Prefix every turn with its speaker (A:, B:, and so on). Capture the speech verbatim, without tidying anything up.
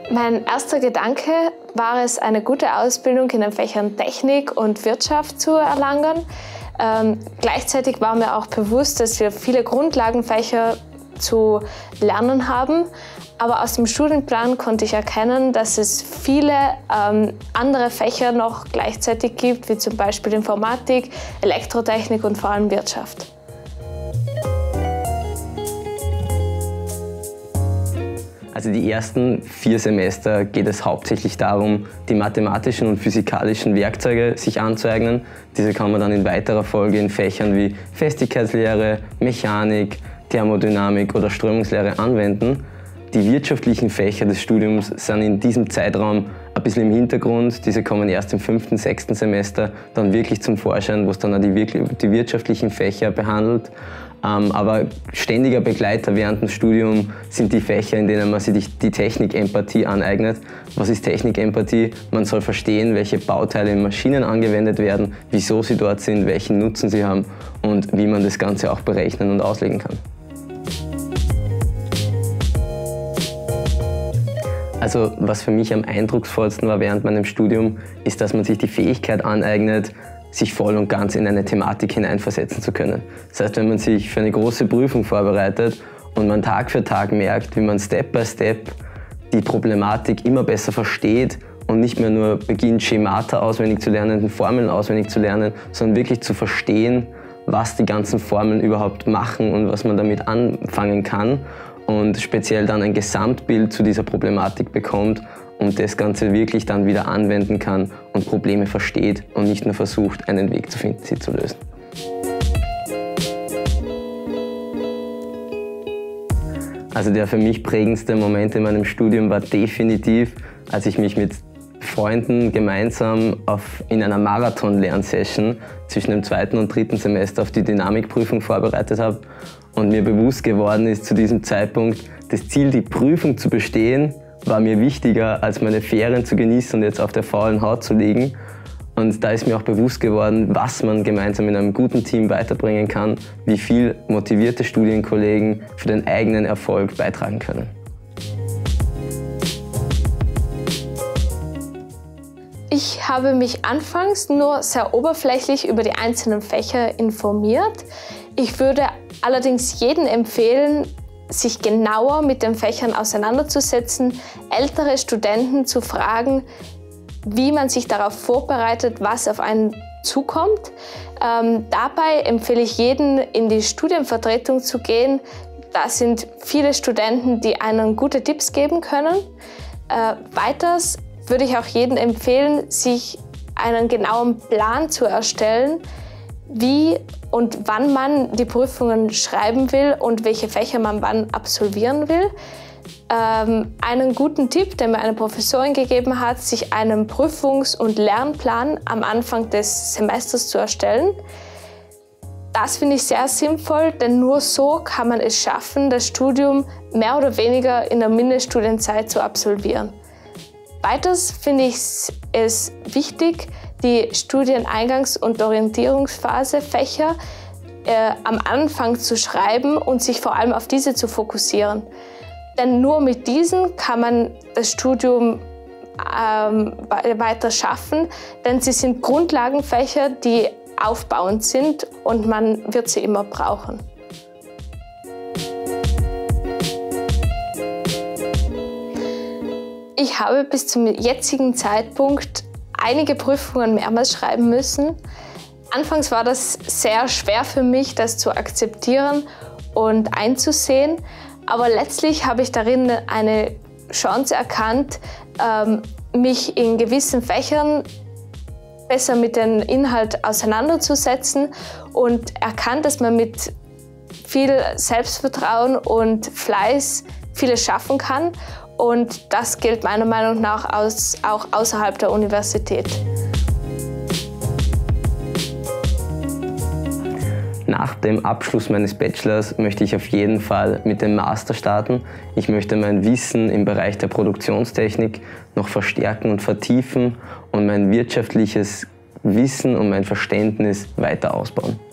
A: Mein erster Gedanke war es, eine gute Ausbildung in den Fächern Technik und Wirtschaft zu erlangen. Ähm, gleichzeitig war mir auch bewusst, dass wir viele Grundlagenfächer zu lernen haben. Aber aus dem Studienplan konnte ich erkennen, dass es viele ähm, andere Fächer noch gleichzeitig gibt, wie zum Beispiel Informatik, Elektrotechnik und vor allem Wirtschaft.
B: Also die ersten vier Semester geht es hauptsächlich darum, die mathematischen und physikalischen Werkzeuge sich anzueignen. Diese kann man dann in weiterer Folge in Fächern wie Festigkeitslehre, Mechanik, Thermodynamik oder Strömungslehre anwenden. Die wirtschaftlichen Fächer des Studiums sind in diesem Zeitraum ein bisschen im Hintergrund. Diese kommen erst im fünften, sechsten Semester dann wirklich zum Vorschein, wo es dann auch die, die wirtschaftlichen Fächer behandelt. Ähm, aber ständiger Begleiter während dem Studium sind die Fächer, in denen man sich die Technik-Empathie aneignet. Was ist Technik-Empathie? Man soll verstehen, welche Bauteile in Maschinen angewendet werden, wieso sie dort sind, welchen Nutzen sie haben und wie man das Ganze auch berechnen und auslegen kann. Also was für mich am eindrucksvollsten war während meinem Studium, ist, dass man sich die Fähigkeit aneignet, sich voll und ganz in eine Thematik hineinversetzen zu können. Das heißt, wenn man sich für eine große Prüfung vorbereitet und man Tag für Tag merkt, wie man Step by Step die Problematik immer besser versteht und nicht mehr nur beginnt, Schemata auswendig zu lernen, Formeln auswendig zu lernen, sondern wirklich zu verstehen, was die ganzen Formeln überhaupt machen und was man damit anfangen kann und speziell dann ein Gesamtbild zu dieser Problematik bekommt und das Ganze wirklich dann wieder anwenden kann und Probleme versteht und nicht nur versucht, einen Weg zu finden, sie zu lösen. Also der für mich prägendste Moment in meinem Studium war definitiv, als ich mich mit Freunden gemeinsam auf, in einer Marathon-Lernsession zwischen dem zweiten und dritten Semester auf die Dynamikprüfung vorbereitet habe und mir bewusst geworden ist zu diesem Zeitpunkt, das Ziel, die Prüfung zu bestehen, war mir wichtiger, als meine Ferien zu genießen und jetzt auf der faulen Haut zu liegen. Und da ist mir auch bewusst geworden, was man gemeinsam in einem guten Team weiterbringen kann, wie viel motivierte Studienkollegen für den eigenen Erfolg beitragen können.
A: Ich habe mich anfangs nur sehr oberflächlich über die einzelnen Fächer informiert. Ich würde allerdings jedem empfehlen, sich genauer mit den Fächern auseinanderzusetzen, ältere Studenten zu fragen, wie man sich darauf vorbereitet, was auf einen zukommt. Ähm, dabei empfehle ich jedem, in die Studienvertretung zu gehen. Da sind viele Studenten, die einen gute Tipps geben können. Äh, weiters würde ich auch jedem empfehlen, sich einen genauen Plan zu erstellen, wie und wann man die Prüfungen schreiben will und welche Fächer man wann absolvieren will. Ähm, einen guten Tipp, den mir eine Professorin gegeben hat, sich einen Prüfungs- und Lernplan am Anfang des Semesters zu erstellen. Das finde ich sehr sinnvoll, denn nur so kann man es schaffen, das Studium mehr oder weniger in der Mindeststudienzeit zu absolvieren. Weiters finde ich es wichtig, die Studieneingangs- und Orientierungsphase Fächer äh, am Anfang zu schreiben und sich vor allem auf diese zu fokussieren. Denn nur mit diesen kann man das Studium ähm, weiter schaffen, denn sie sind Grundlagenfächer, die aufbauend sind und man wird sie immer brauchen. Ich habe bis zum jetzigen Zeitpunkt einige Prüfungen mehrmals schreiben müssen. Anfangs war das sehr schwer für mich, das zu akzeptieren und einzusehen. Aber letztlich habe ich darin eine Chance erkannt, mich in gewissen Fächern besser mit dem Inhalt auseinanderzusetzen und erkannt, dass man mit viel Selbstvertrauen und Fleiß vieles schaffen kann. Und das gilt meiner Meinung nach aus, auch außerhalb der Universität.
B: Nach dem Abschluss meines Bachelors möchte ich auf jeden Fall mit dem Master starten. Ich möchte mein Wissen im Bereich der Produktionstechnik noch verstärken und vertiefen und mein wirtschaftliches Wissen und mein Verständnis weiter ausbauen.